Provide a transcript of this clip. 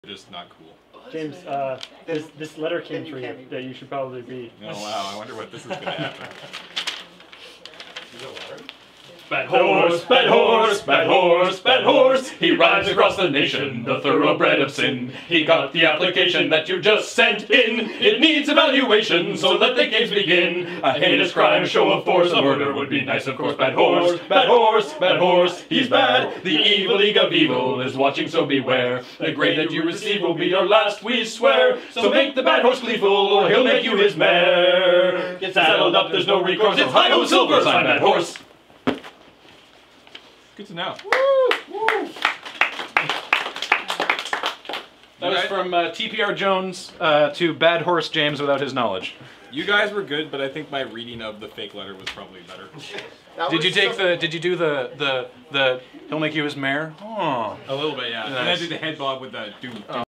Just not cool. James, this letter came for you that you should probably read. Oh wow, I wonder what this is going to happen. Is it a letter? Bad horse, bad horse, bad horse, bad horse. He rides across the nation, the thoroughbred of sin. He got the application that you just sent in. It needs evaluation, so let the games begin. A heinous crime, a show of force, a murder would be nice, of course. Bad horse, bad horse, bad horse. He's bad. The evil league of evil is watching, so beware. The grade that you receive will be your last, we swear. So make the bad horse gleeful, or he'll make you his mare. Get saddled up, there's no recourse. It's hi-ho silver, sign bad horse. Good to know. That was from TPR Jones to Bad Horse James without his knowledge. You guys were good, but I think my reading of the fake letter was probably better. Did you take Did you do the he'll make you his mare? Oh. A little bit, yeah. Nice. And I did the head bob with the do.